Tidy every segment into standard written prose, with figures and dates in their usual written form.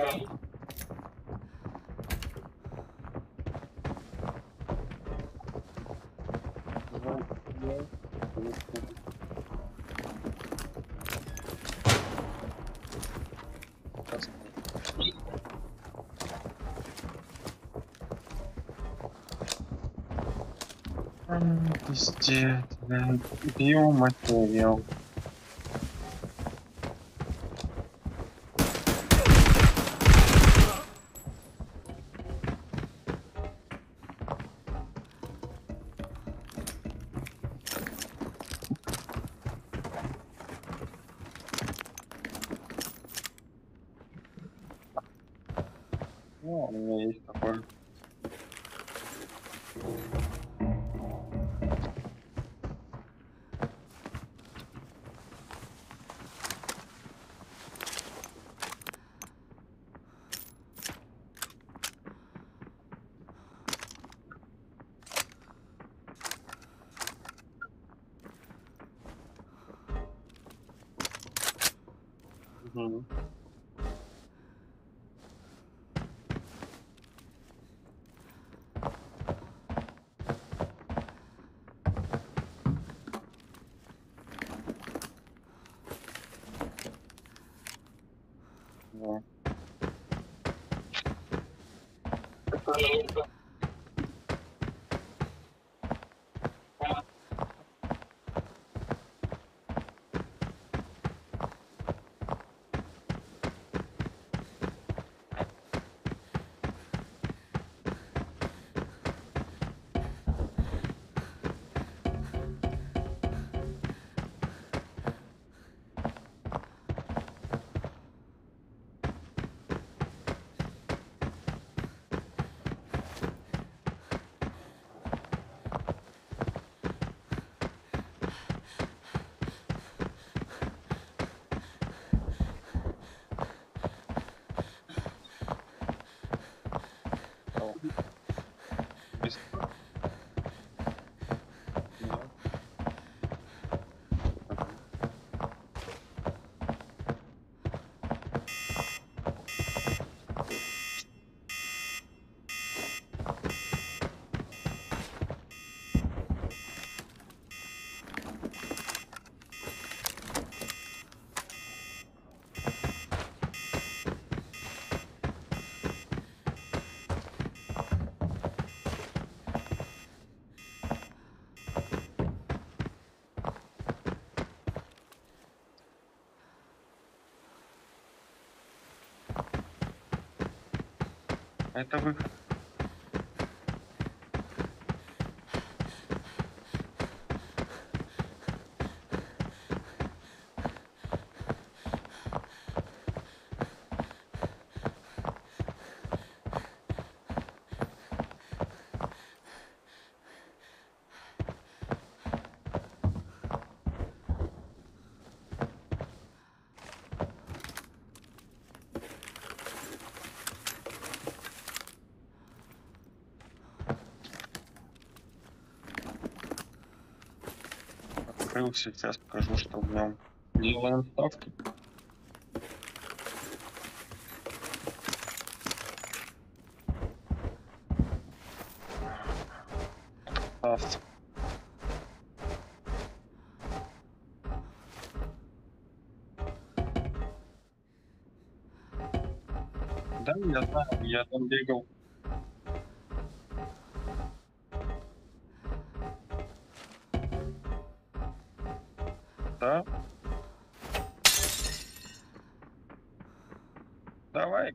Пиздец, биоматериал. Ну, у меня есть такой. Угу. Да. Без... Нет. Это выход. Открылся, сейчас покажу, что в нем. Делаем ставки. Ставьте. Да, я знаю, я там бегал. Да? Давай.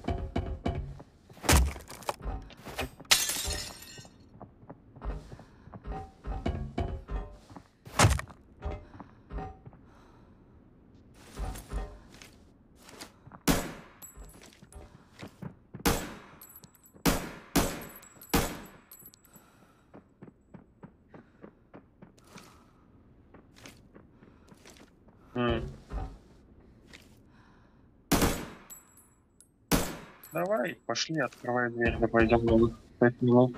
Давай, пошли, открывай дверь, да пойдем на выход. 5 минут.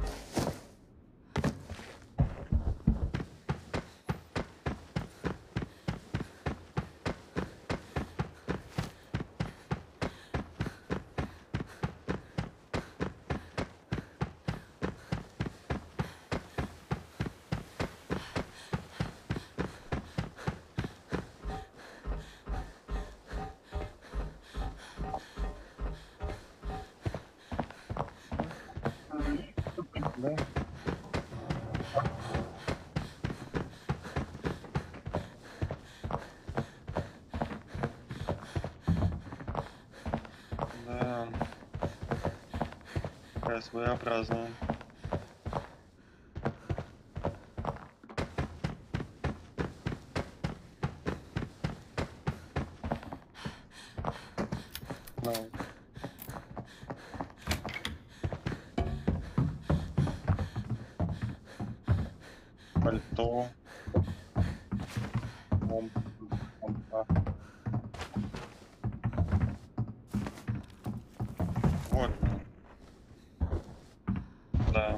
такая своеобразная. Ну. Пальто. Вот. Да.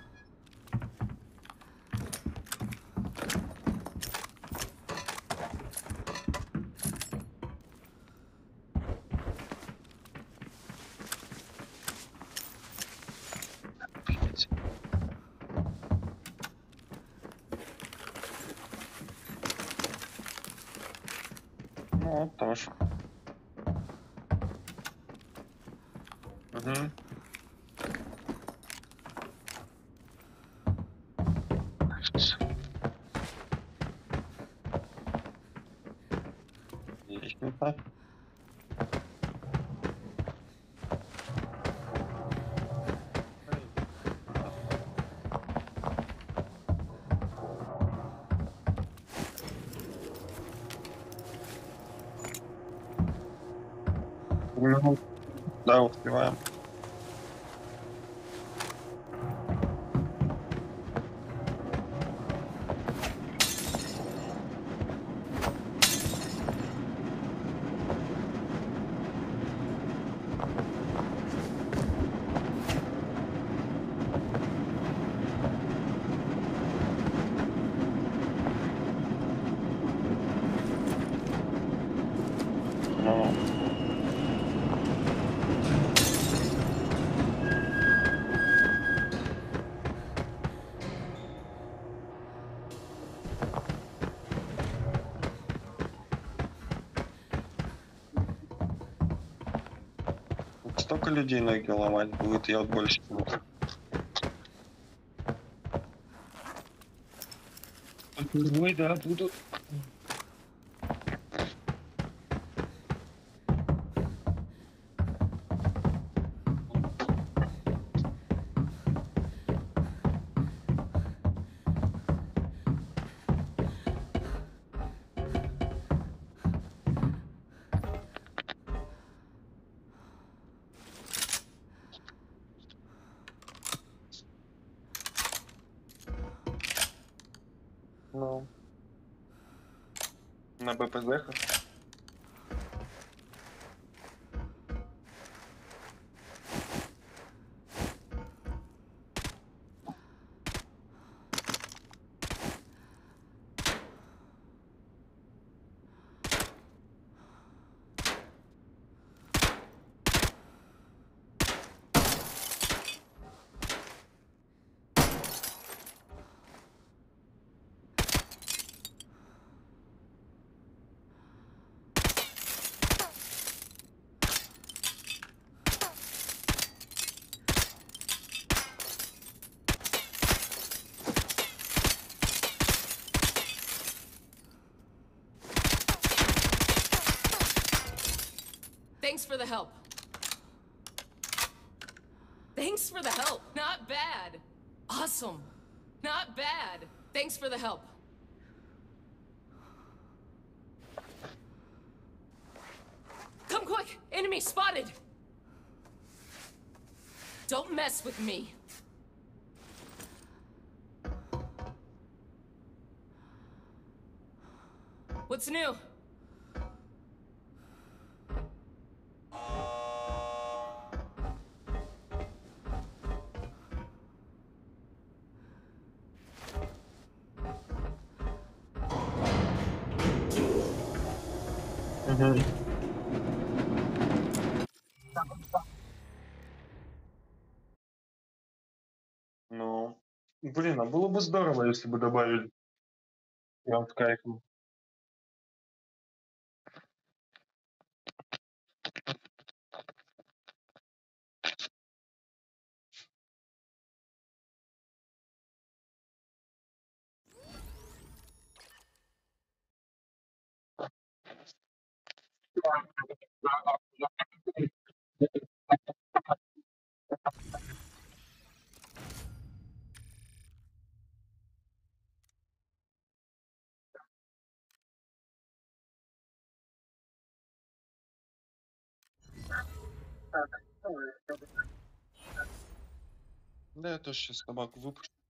Офигеть. Ну, вот тоже. Угу. Лестница. Ну, да, успеваем. Ну, вот столько людей ноги ломать будет, я вот больше не буду. Ой, да, буду. Ну, на БПЗ. Thanks for the help. Thanks for the help. Not bad. Awesome. Not bad. Thanks for the help. Come quick! Enemy spotted! Don't mess with me. What's new? Угу. Ну, блин, а было бы здорово, если бы добавили. Прям с кайфом. Да, я тоже сейчас собаку выпущу.